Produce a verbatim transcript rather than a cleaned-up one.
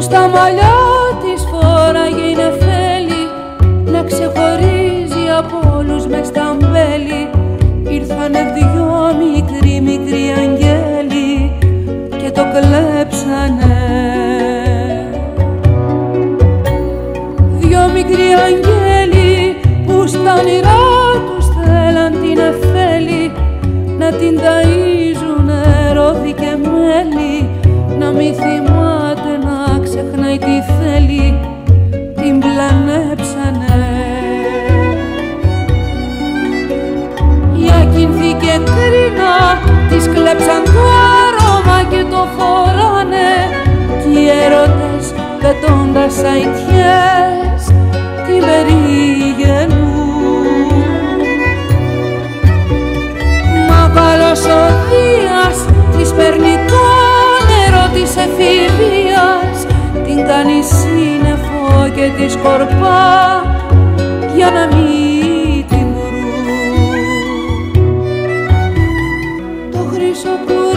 στα μαλλιά της φόραγε η νεφέλη να ξεχωρίζει από όλους μες στα μπέλη. Ήρθανε δυο μικροί μικροί αγγέλοι και το κλέψανε. Δυο μικροί αγγέλοι που στα όνειρά τους θέλαν την νεφέλη να την ταΐζουνε ρόδι και μέλι, να μη θυμάται να ξεχνάει τι θέλει, την πλανέψανε. Η ακινθήκε κρίνα, της κλέψαν το άρωμα και το φοράνε κι οι έρωτες πετώντας αητιές την περίγαινουν. Μα καλός ο Δίας της παίρνει το νερό της εφηβείας, την κάνει σύννεφο και τη σκορπά για να μην την βρουν. Το χρυσό